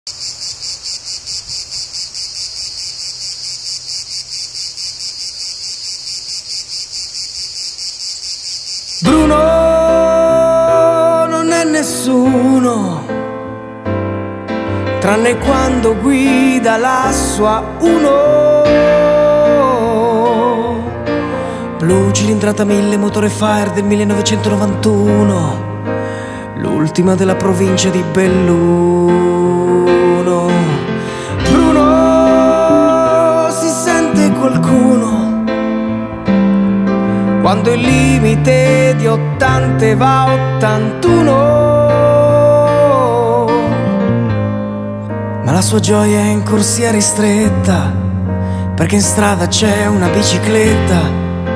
Bruno non è nessuno, tranne quando guida la sua Uno. Blu, cilindrata 1000, motore Fire del 1991, l'ultima della provincia di Belluno. Bruno si sente qualcuno quando il limite di 80 va a 81. Ma la sua gioia è in corsia ristretta, perché in strada c'è una bicicletta.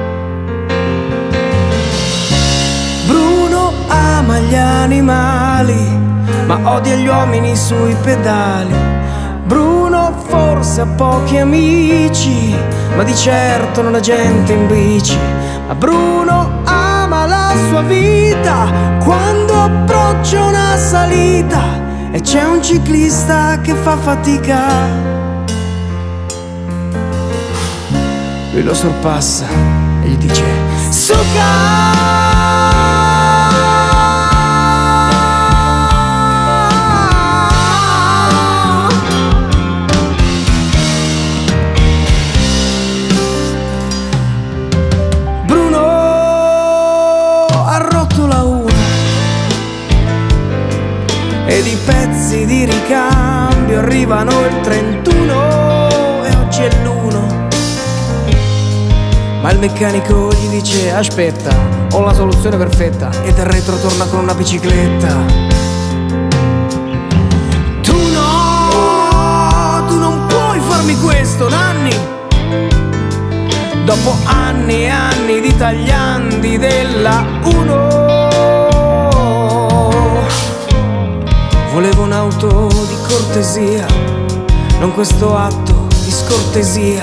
Bruno ama gli animali, ma odia gli uomini sui pedali. Bruno forse ha pochi amici, ma di certo non ha gente in bici. Ma Bruno ama la sua vita quando approccia una salita e c'è un ciclista che fa fatica. Lui lo sorpassa e gli dice: Suca! Ed i pezzi di ricambio arrivano il 31 e oggi è l'1. Ma il meccanico gli dice: aspetta, ho la soluzione perfetta. E dal retro torna con una bicicletta. Tu non puoi farmi questo, Nanni. Dopo anni e anni di tagliandi della Uno, volevo un'auto di cortesia, non questo atto di scortesia.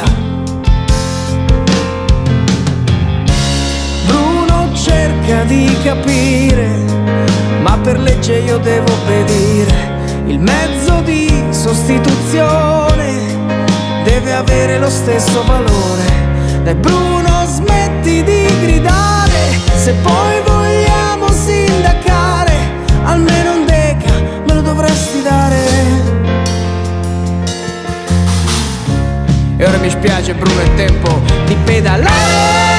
Bruno cerca di capire, ma per legge io devo obbedire. Il mezzo di sostituzione deve avere lo stesso valore. Dai Bruno, smetti di gridare, se poi vogliamo sindacare, almeno un deca me lo dovresti dare. E ora mi spiace Bruno, è tempo di pedalare.